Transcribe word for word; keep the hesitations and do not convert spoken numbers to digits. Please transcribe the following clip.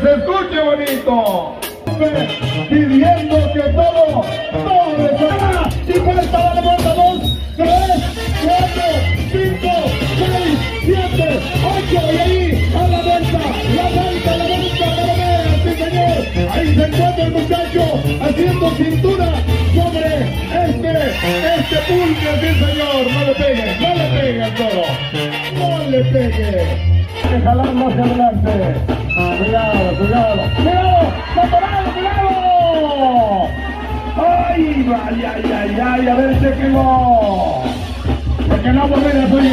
se escuche bonito. Pidiendo que todo, todo le salga. Y falta la vuelta, dos, tres, cuatro, cinco, seis, siete, ocho. Y ahí, a la vuelta, la vuelta, la vuelta, la vuelta, sí señor. Ahí se encuentra el muchacho haciendo cintura sobre este, este pulque, sí señor. No le pegue, no le pegue al toro. No le pegue. Hay que jalar más adelante. Cuidado, cuidado, cuidado, ¡Catorado, cuidado! ¡Ay, ay, ay, ay, ay! A ver, chequenlo. Porque no volver a